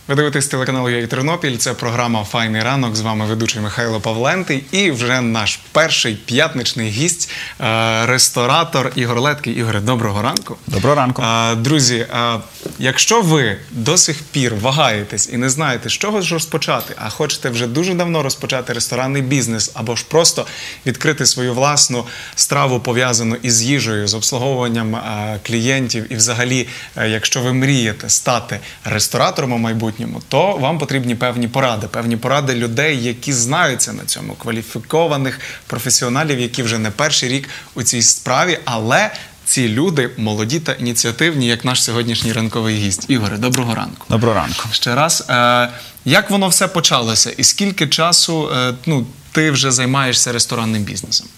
Ви дивитесь телеканал «Я Тернопіль», це програма «Файний ранок», з вами ведучий Михайло Павлентий і вже наш перший п'ятничний гість, ресторатор Ігор Леткий. Ігоре, доброго ранку. Доброго ранку. Друзі, якщо ви до сих пір вагаєтесь і не знаєте, з чого ж розпочати, а хочете вже дуже давно розпочати ресторанний бізнес, або ж просто відкрити свою власну страву, пов'язану із їжею, з обслуговуванням клієнтів, і взагалі, якщо ви мрієте стати ресторатором у майбутньому, то вам потрібні певні поради людей, які знаються на цьому, кваліфікованих професіоналів, які вже не перший рік у цій справі, але ці люди молоді та ініціативні, як наш сьогоднішній ранковий гість. Ігоре, доброго ранку. Доброго ранку. Ще раз, як воно все почалося і скільки часу ти вже займаєшся ресторанним бізнесом?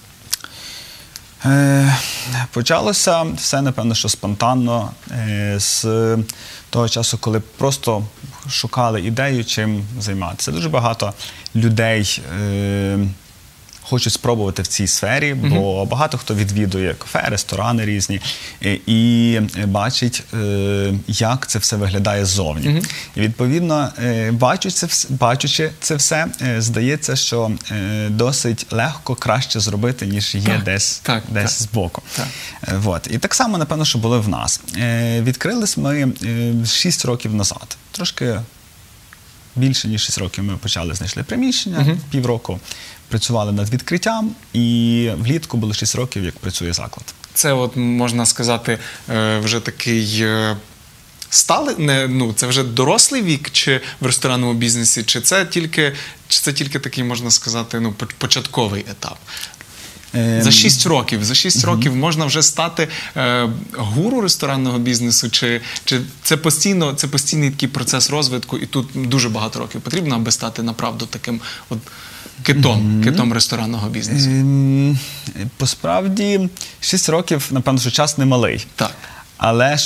Почалося все, напевно, що спонтанно, з того часу, коли просто шукали ідею, чим займатися. Дуже багато людей хочуть спробувати в цій сфері, бо багато хто відвідує кафе, ресторани різні і бачить, як це все виглядає ззовні. І, відповідно, бачучи це все, здається, що досить легко, краще зробити, ніж є десь збоку. І так само, напевно, що було в нас. Відкрились ми 6 років назад. Трошки більше, ніж 6 років ми почали, знайшли приміщення, півроку працювали над відкриттям, і влітку було 6 років, як працює заклад. Це, от, можна сказати, вже такий сталий, це вже дорослий вік чи в ресторанному бізнесі, чи це тільки такий, можна сказати, початковий етап? За 6 років можна вже стати гуру ресторанного бізнесу, чи це постійний такий процес розвитку, і тут дуже багато років потрібно, аби стати направду таким от китом ресторанного бізнесу? Посправді, 6 років, напевно, що час немалий. Так. Але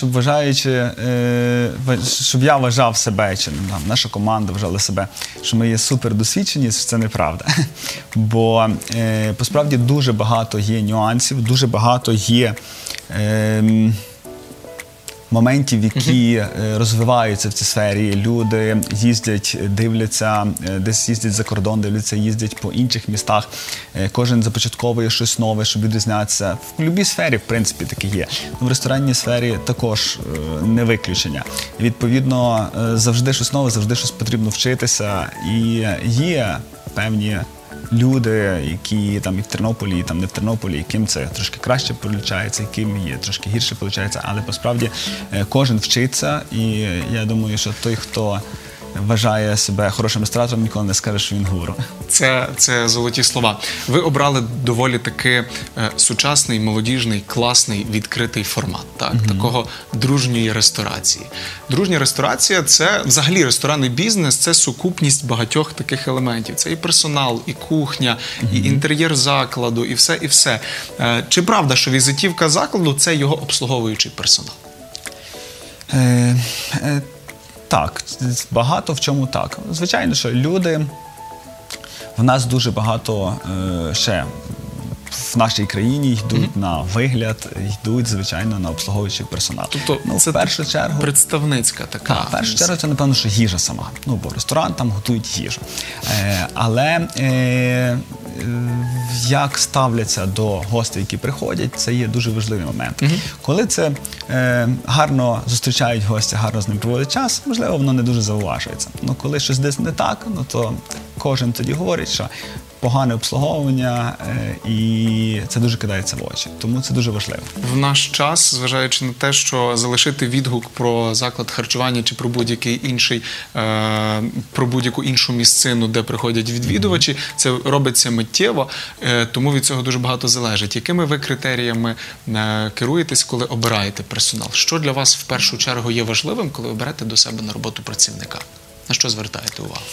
щоб я вважав себе, чи наша команда вважала себе, що ми є супердосвідчені, це неправда. Бо посправді дуже багато є нюансів, дуже багато є моментів, які розвиваються в цій сфері. Люди їздять, дивляться, десь їздять за кордон, дивляться, їздять по інших містах. Кожен започатковує щось нове, щоб відрізнятися. В будь-якій сфері, в принципі, таке є. В ресторанній сфері також не виключення. Відповідно, завжди щось нове, завжди щось потрібно вчитися. І є певні люди, які там і в Тернополі, і там не в Тернополі, яким це трошки краще виходить, яким є трошки гірше виходить, але посправді кожен вчиться, і я думаю, що той, хто вважає себе хорошим ресторатором, ніколи не скаже, що він гуру. Це золоті слова. Ви обрали доволі таки сучасний, молодіжний, класний, відкритий формат, такого дружньої ресторації. Дружня ресторація – це взагалі ресторанний бізнес, це сукупність багатьох таких елементів. Це і персонал, і кухня, і інтер'єр закладу, і все, і все. Чи правда, що візитівка закладу – це його обслуговуючий персонал? Так, багато в чому так. Звичайно, що люди, в нас дуже багато ще в нашій країні йдуть на вигляд, йдуть, звичайно, на обслуговуючий персонал. Тобто це в першу чергу представницька така? Так, в першу чергу це, напевно, що їжа сама. Бо ресторан, там готують їжу. Але як ставляться до гостей, які приходять, це є дуже важливий момент. Коли це гарно зустрічають гостя, гарно з ним проводять час, можливо, воно не дуже зауважується. Але коли щось десь не так, то кожен тоді говорить, що погане обслуговування, і це дуже кидається в очі. Тому це дуже важливо. В наш час, зважаючи на те, що залишити відгук про заклад харчування чи про будь-яку іншу місцину, де приходять відвідувачі, це робиться миттєво, тому від цього дуже багато залежить. Якими ви критеріями керуєтесь, коли обираєте персонал? Що для вас в першу чергу є важливим, коли оберете до себе на роботу працівника? На що звертаєте увагу?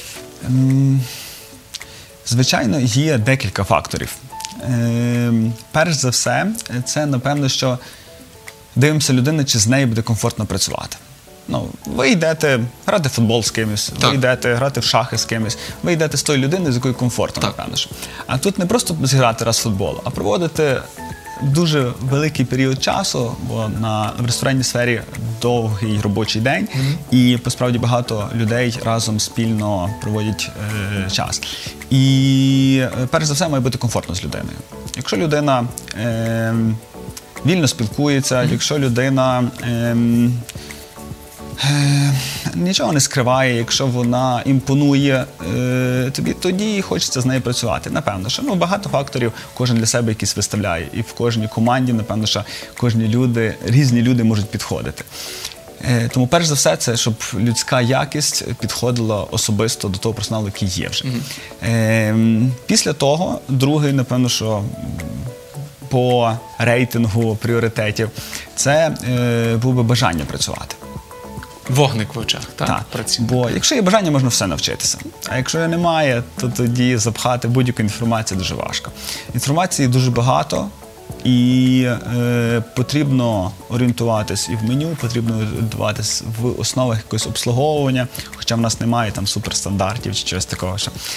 Звичайно, є декілька факторів. Перш за все, це, напевно, що дивимося людину, чи з нею буде комфортно працювати. Ви йдете грати в футбол з кимось, ви йдете грати в шахи з кимось, ви йдете з тою людиною, з якою комфортно, напевно. А тут не просто зіграти раз в футбол, а проводити дуже великий період часу, бо в ресторанній сфері довгий робочий день, і посправді багато людей разом спільно проводять час. І перш за все має бути комфортно з людиною. Якщо людина вільно спілкується, якщо людина нічого не скриває, якщо вона імпонує тобі, тоді хочеться з нею працювати. Напевно, що багато факторів кожен для себе якісь виставляє. І в кожній команді, напевно, що різні люди можуть підходити. Тому, перш за все, це щоб людська якість підходила особисто до того персоналу, який є вже. Після того, другий, напевно, що по рейтингу пріоритетів, це було би бажання працювати. Вогник в очах, так? Так, бо якщо є бажання, можна все навчитися. А якщо його немає, то тоді запхати будь-яку інформацію дуже важко. Інформації дуже багато, і потрібно орієнтуватись і в меню, потрібно орієнтуватись в основах якогось обслуговування, хоча в нас немає там суперстандартів чи чогось такого.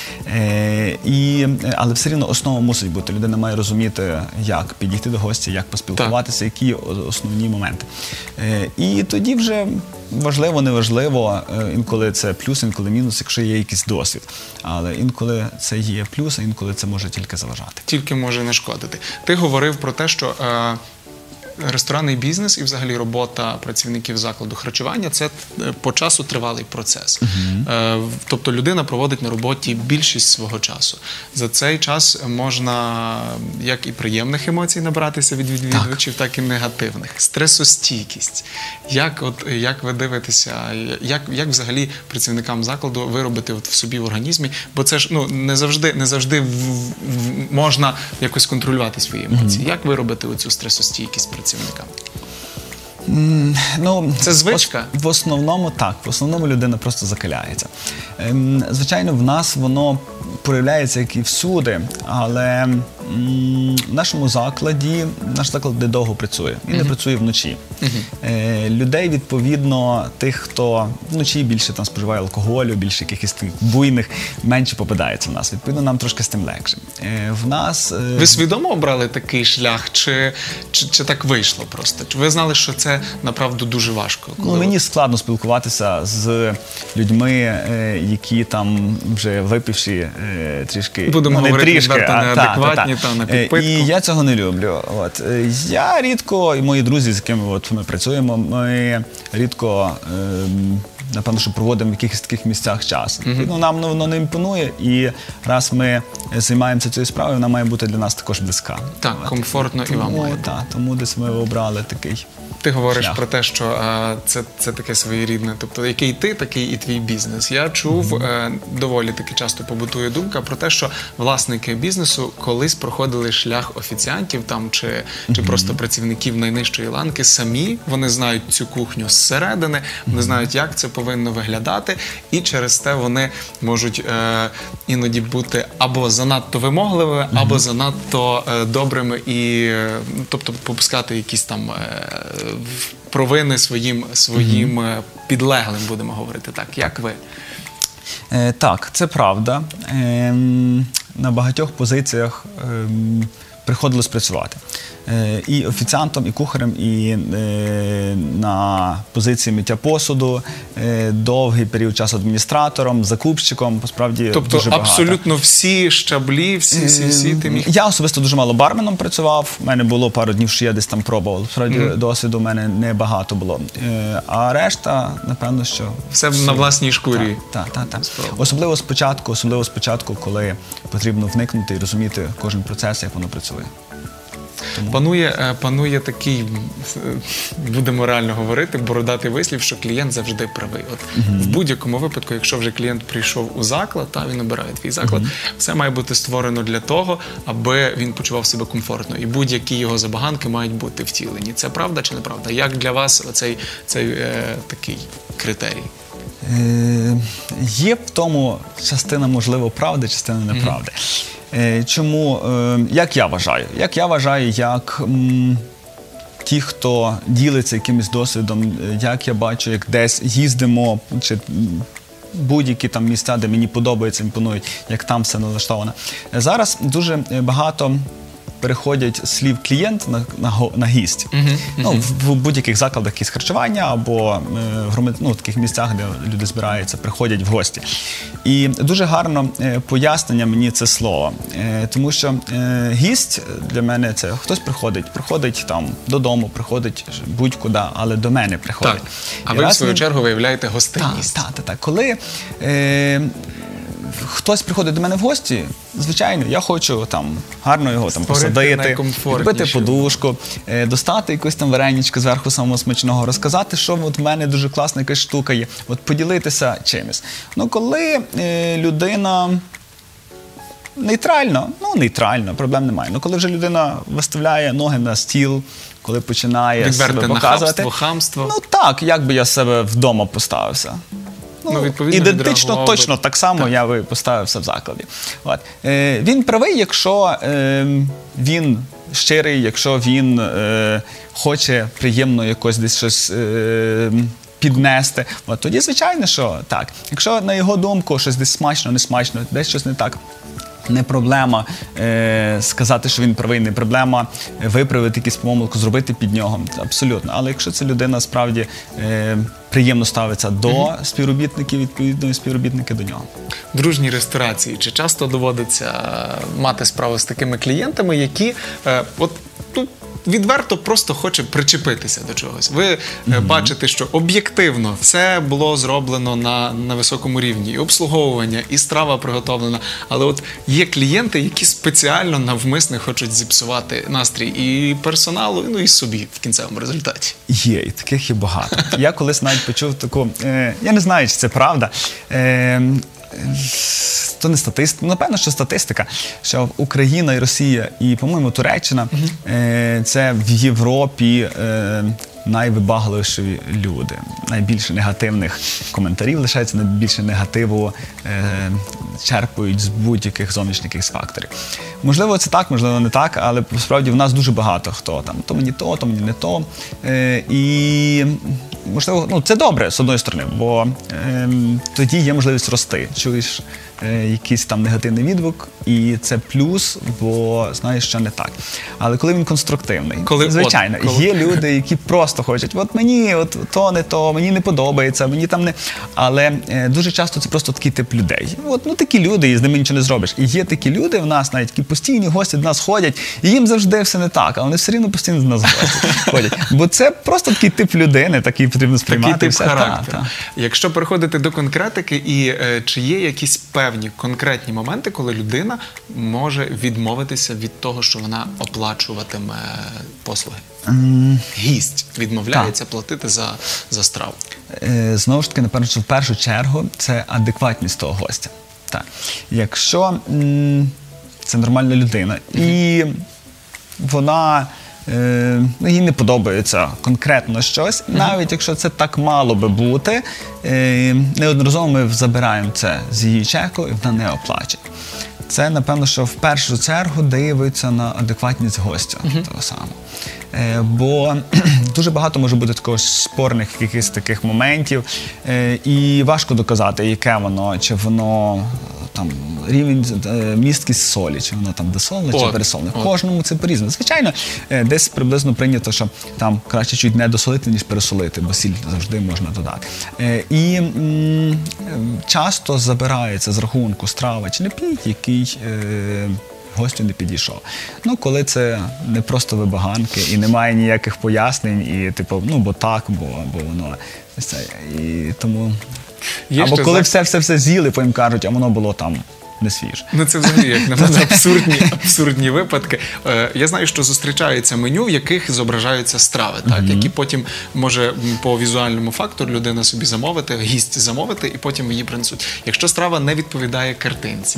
Але все рівно основа мусить бути. Людина має розуміти, як підійти до гостя, як поспілкуватися, які основні моменти. І тоді вже важливо, неважливо, інколи це плюс, інколи мінус, якщо є якийсь досвід. Але інколи це є плюс, а інколи це може тільки заважати. Тільки може не шкодити. Ти говорив про те, що ресторанний бізнес і взагалі робота працівників закладу харчування – це по часу тривалий процес. Тобто людина проводить на роботі більшість свого часу. За цей час можна як і приємних емоцій набиратися від відвідувачів, так і негативних. Стресостійкість. Як ви дивитеся, як взагалі працівникам закладу виробити в собі в організмі? Бо це ж не завжди можна якось контролювати свої емоції. Як виробити оцю стресостійкість працівникам? Це звичка? В основному так. В основному людина просто закаляється. Звичайно, в нас воно проявляється, як і всюди, але в нашому закладі, наш заклад де довго працює. Він не працює вночі. Людей, відповідно, тих, хто вночі більше там споживає алкоголю, більше якихось буйних, менше попадається в нас. Відповідно, нам трошки з тим легше. Ви свідомо обрали такий шлях, чи так вийшло просто? Чи ви знали, що це, направду, дуже важко? Мені складно спілкуватися з людьми, які там вже випивши трішки... Будемо говорити відверто, неадекватні та на підпитку. І я цього не люблю. Я рідко, і мої друзі, з якими ми працюємо, ми рідко, напевно, що проводимо в якихось таких місцях час. Нам воно не імпонує, і раз ми займаємося цією справою, вона має бути для нас також близька. Так, комфортно і вам має. Тому десь ми обрали такий. Ти говориш про те, що це таке своєрідне, тобто який ти, такий і твій бізнес. Я чув, доволі таки часто побутує думка про те, що власники бізнесу колись проходили шлях офіціантів там чи просто працівників найнижчої ланки самі, вони знають цю кухню зсередини, вони знають, як це повинно виглядати, і через те вони можуть іноді бути або занадто вимогливими, або занадто добрими і, тобто, попускати якісь там провини своїм підлеглим, будемо говорити так. Як ви? Так, це правда. На багатьох позиціях приходилось працювати. І офіціантом, і кухарем, і на позиції миття посуду, довгий період часу адміністратором, закупщиком, посправді дуже багато. Тобто абсолютно всі щаблі, всі ти міг? Я особисто дуже мало барменом працював, у мене було пару днів, що я десь там пробував. Справді досвіду у мене не багато було. А решта, напевно, що... Все на власній шкурі. Так. Особливо спочатку, коли потрібно вникнути і розуміти кожен процес, як воно працює. Панує такий, будемо реально говорити, бородатий вислів, що клієнт завжди правий. В будь-якому випадку, якщо вже клієнт прийшов у заклад, він обирає твій заклад, все має бути створено для того, аби він почував себе комфортно. І будь-які його забаганки мають бути втілені. Це правда чи неправда? Як для вас цей такий критерій? Є в тому частина, можливо, правди, частина неправди. Чому? Як я вважаю? Як ті, хто ділиться якимось досвідом, як я бачу, як десь їздимо, чи будь-які там місця, де мені подобається, імпонують, як там все налаштовано. Зараз дуже багато переходять з слів клієнт на гість. Ну, в будь-яких закладах якісь харчування або в таких місцях, де люди збираються, приходять в гості. І дуже гарно пояснення мені це слово. Тому що гість для мене це хтось приходить там додому, приходить будь-куди, але до мене приходить. Так. А ви, в свою чергу, виявляєте гостинність. Так. Коли хтось приходить до мене в гості, звичайно, я хочу там гарно його там посадити, відбити подушку, достати якусь там вареничко зверху самого смачного, розказати, що от в мене дуже класна якась штука є, от поділитися чимось. Ну, коли людина нейтрально, проблем немає. Ну, коли вже людина виставляє ноги на стіл, коли починає себе показувати. Хамство. Ну так, як би я себе вдома поставився. Ідентично, точно так само я би поставився в закладі. От. Він правий, якщо він щирий, якщо він хоче приємно якось десь щось піднести. От. Тоді, звичайно, що так. Якщо, на його думку, щось десь смачно, не смачно, десь щось не так, не проблема сказати, що він правий, не проблема виправити якусь помилку, зробити під нього. Абсолютно. Але якщо ця людина справді приємно ставиться до співробітників, відповідно, і співробітники до нього. Дружній ресторації. Чи часто доводиться мати справу з такими клієнтами, які відверто просто хоче причепитися до чогось? Ви бачите, що об'єктивно все було зроблено на високому рівні. І обслуговування, і страва приготовлена. Але от є клієнти, які спеціально навмисно хочуть зіпсувати настрій і персоналу, ну і собі в кінцевому результаті. Є, і таких є багато. Я колись навіть почув таку, я не знаю, чи це правда, то не статистика, напевно, що статистика, що Україна і Росія і, по-моєму, Туреччина це в Європі найвибагливіші люди. Найбільше негативних коментарів лишається, найбільше негативу черпають з будь-яких зовнішніх факторів. Можливо, це так, можливо, не так, але справді в нас дуже багато хто там. То мені то, то мені не то. І, можливо, це добре, з одної сторони, бо тоді є можливість рости. Чуєш якийсь там негативний відгук, і це плюс, бо знаєш, що не так. Але коли він конструктивний, звичайно, є люди, які просто хочуть, от мені то не то, мені не подобається, мені там не... Але дуже часто це просто такий тип людей. Такі люди, і з ними нічого не зробиш. І є такі люди в нас, навіть які постійні гості до нас ходять, і їм завжди все не так, а вони все рівно постійно до нас ходять. Бо це просто такий тип людини, такий потрібно сприймати. Такий тип характеру. Якщо переходити до конкретики, і чи є якісь певні конкретні моменти, коли людина може відмовитися від того, що вона оплачуватиме послуги? Гість відмовляється платити за страву. Знову ж таки, напевно, що в першу чергу це адекватність того гостя. Так. Якщо це нормальна людина і вона їй не подобається конкретно щось, навіть якщо це так мало би бути, неодноразово ми забираємо це з її чеку і вона не оплачує. Це, напевно, що в першу чергу дивиться на адекватність гостя того самого. Бо дуже багато може бути також спорних якихось таких моментів, і важко доказати, яке воно, чи воно там рівень місткість солі, чи воно там досолене, чи пересолене. Кожному це по-різному. Звичайно, десь приблизно прийнято, що там краще чуть не досолити, ніж пересолити, бо сіль завжди можна додати. І часто забирається з рахунку страва чи напій, який гостю не підійшов. Коли це не просто вибаганки і немає ніяких пояснень, і типу, бо так, бо воно. І тому... Або коли все з'їли, потім кажуть, а воно було там не свіже. Це взагалі, як на мене, абсурдні випадки. Я знаю, що зустрічаються меню, в яких зображаються страви, які потім може по візуальному фактору людина собі замовити, гість замовити, і потім її принесуть. Якщо страва не відповідає картинці,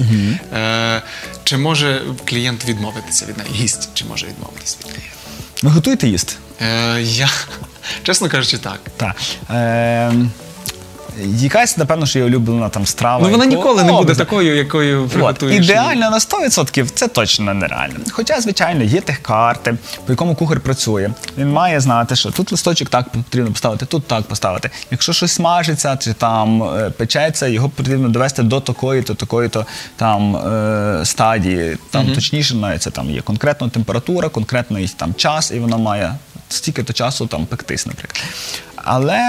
чи може клієнт відмовитися від неї? Гість чи може відмовитися від неї? Ви готуєте їсти? Я, чесно кажучи, так. Так. якась, напевно, що є улюблена там страва. Ну, вона яку- ніколи не буде образ. такою, якою приготуєш. Ідеально на 100% це точно нереально. Хоча, звичайно, є техкарти, по якому кухар працює. Він має знати, що тут листочок так потрібно поставити, тут так поставити. Якщо щось смажиться чи там печеться, його потрібно довести до такої-то там стадії. Там точніше, навіть це там є конкретна температура, конкретний там час, і воно має стільки-то часу там пектись, наприклад. Але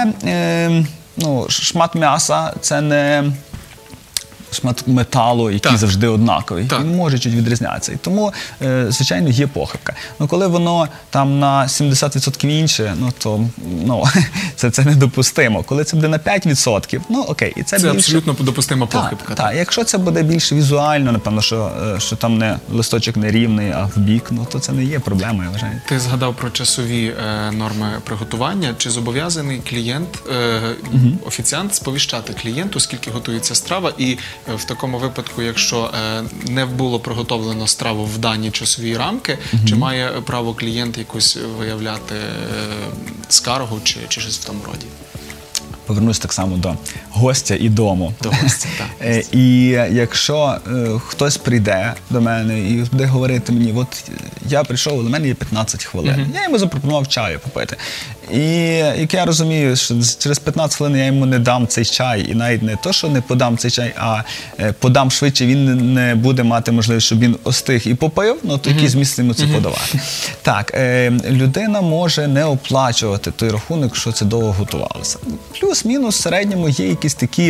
шмат м'яса – це не шмат металу, який Так. завжди однаковий. Так. Він може чуть відрізнятися. І тому, звичайно, є похибка. Ну, коли воно там на 70% інше, то це недопустимо. Коли це буде на 5%, окей. І це Це більше... абсолютно допустима похибка. Так. Якщо це буде більше візуально, напевно, що там не листочок не рівний, а в бік, то це не є проблемою, я вважаю. Ти згадав про часові норми приготування. Чи зобов'язаний клієнт, офіціант сповіщати клієнту, скільки готується страва, і в такому випадку, якщо не було приготовлено страву в дані часові рамки, чи має право клієнт якось виявляти скаргу чи щось в тому роді? Повернусь так само до гостя і дому. До гостя, так. І якщо хтось прийде до мене і буде говорити мені, от я прийшов, у мене є 15 хвилин. Я йому запропонував чаю попити. І як я розумію, що через 15 хвилин я йому не дам цей чай, і навіть не то, що не подам цей чай, а подам швидше, він не буде мати можливість, щоб він остиг і попив, то який зміст йому це подавати. Так, людина може не оплачувати той рахунок, що це довго готувалося. Плюс-мінус в середньому є якісь такі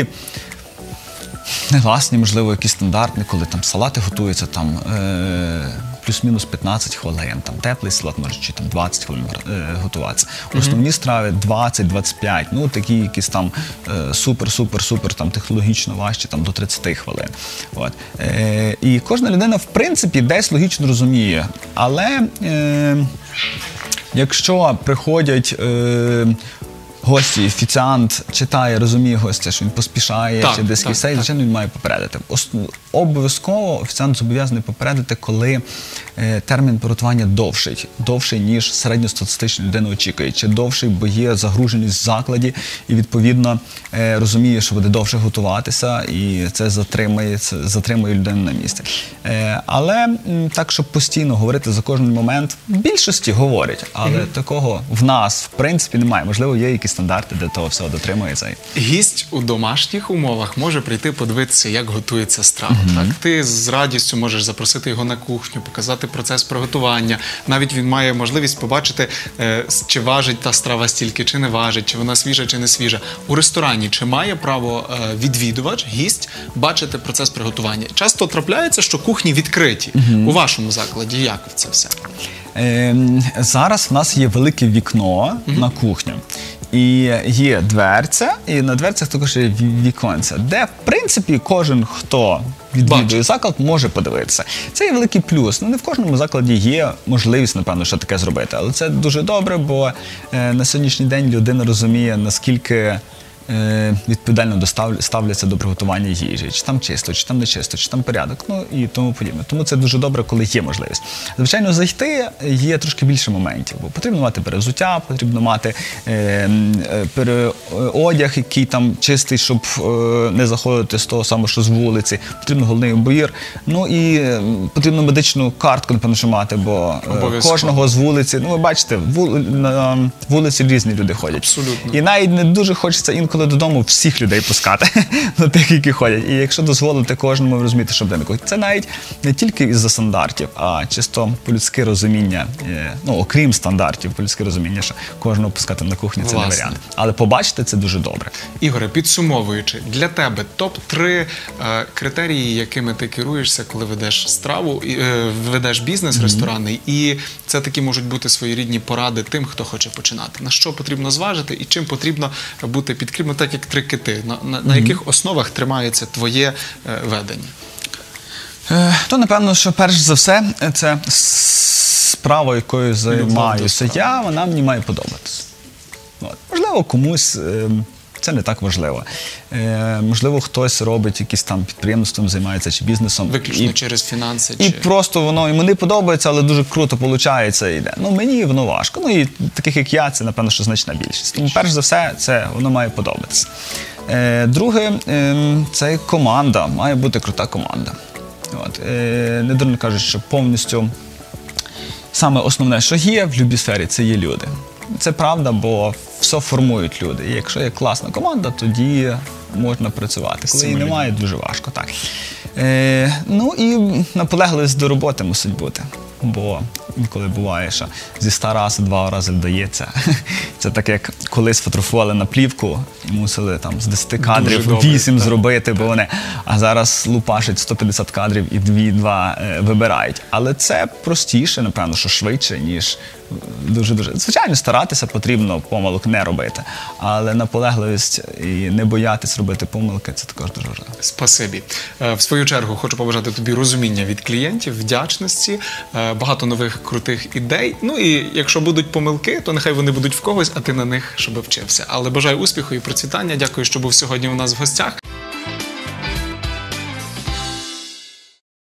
негласні, можливо, якісь стандартні, коли там салати готуються там плюс-мінус 15 хвилин, там теплий салат може чи там 20 хвилин готуватися. Основні страви 20-25, такі якісь там супер там технологічно важчі, там до 30 хвилин. От. І кожна людина, в принципі, десь логічно розуміє, але якщо приходять гості, офіціант читає, розуміє гостя, що він поспішає, чи десь кисей, звичайно, він має попередити. Обов'язково офіціант зобов'язаний попередити, коли термін приготування довший, ніж середньостатистична людина очікує. Чи довший, бо є загруженість в закладі, і, відповідно, розуміє, що буде довше готуватися, і це затримує людину на місці. Але так, щоб постійно говорити за кожен момент, в більшості говорять, але такого в нас, в принципі, немає. Можливо, є якісь стандарти, де того всього дотримується. Гість у домашніх умовах може прийти подивитися, як готується страва. Так? Ти з радістю можеш запросити його на кухню, показати процес приготування. Навіть він має можливість побачити, чи важить та страва стільки, чи не важить, чи вона свіжа, чи не свіжа. У ресторані чи має право відвідувач, гість, бачити процес приготування? Часто трапляється, що кухні відкриті. У вашому закладі як це все? Зараз в нас є велике вікно на кухню. І є дверця, і на дверцях також є віконця, де, в принципі, кожен, хто відвідує заклад, може подивитися. Це є великий плюс. Не в кожному закладі є можливість, напевно, що таке зробити. Але це дуже добре, бо на сьогоднішній день людина розуміє, наскільки відповідально ставляться до приготування їжі. Чи там чисто, чи там не чисто, чи там порядок, і тому подібне. Тому це дуже добре, коли є можливість. Звичайно, зайти є трошки більше моментів, бо потрібно мати перевзуття, потрібно мати одяг, який там чистий, щоб не заходити з того самого, що з вулиці, потрібно головний убір, і потрібно медичну картку, напевно, що мати, бо кожного з вулиці, ви бачите, на вулиці різні люди ходять. Абсолютно. І навіть не дуже хочеться інколи додому всіх людей пускати, тих, які ходять. І якщо дозволити кожному, ви розумієте, що буде. Це навіть не тільки із-за стандартів, а чисто по-людськи розуміння, окрім стандартів, по-людськи розуміння, що кожного пускати на кухню – це не варіант. Але побачити – це дуже добре. Ігоре, підсумовуючи, для тебе топ-3 критерії, якими ти керуєшся, коли ведеш страву, ведеш бізнес ресторанний, і це такі можуть бути своєрідні поради тим, хто хоче починати. На що потрібно зважити і чим потрібно бути підкріплено, так як 3 кити. На яких основах тримається твоє ведення? Напевно, що перш за все, це справа, якою займаюся я, вона мені має подобатися. Можливо, комусь це не так важливо. Можливо, хтось робить якісь там підприємством, займається чи бізнесом. Виключно через фінанси? І просто воно йому не подобається, але дуже круто виходить і йде. Мені воно важко. І таких, як я, це, напевно, що значна більшість. Тому, перш за все, це воно має подобатися. Друге, це команда. Має бути крута команда. Не дурно кажуть, що повністю саме основне, що є в будь-якій сфері, це є люди. Це правда, бо все формують люди. І якщо є класна команда, тоді можна працювати. Коли її немає, дуже важко. Так. Ну і наполегливість до роботи мусить бути. Бо інколи буває, що зі 100 разів 2 рази вдається. Це так, як колись фотографували на плівку і мусили там з 10 кадрів 8 зробити, бо вони, а зараз лупашать 150 кадрів і 2 вибирають. Але це простіше, напевно, що швидше, ніж дуже-дуже. Звичайно, старатися потрібно помилок не робити, але наполегливість і не боятись робити помилки – це також дуже важливо. Спасибі. В свою чергу хочу побажати тобі розуміння від клієнтів, вдячності, багато нових крутих ідей. Ну і якщо будуть помилки, то нехай вони будуть в когось, а ти на них, щоб вчився. Але бажаю успіху і процвітання. Дякую, що був сьогодні у нас в гостях.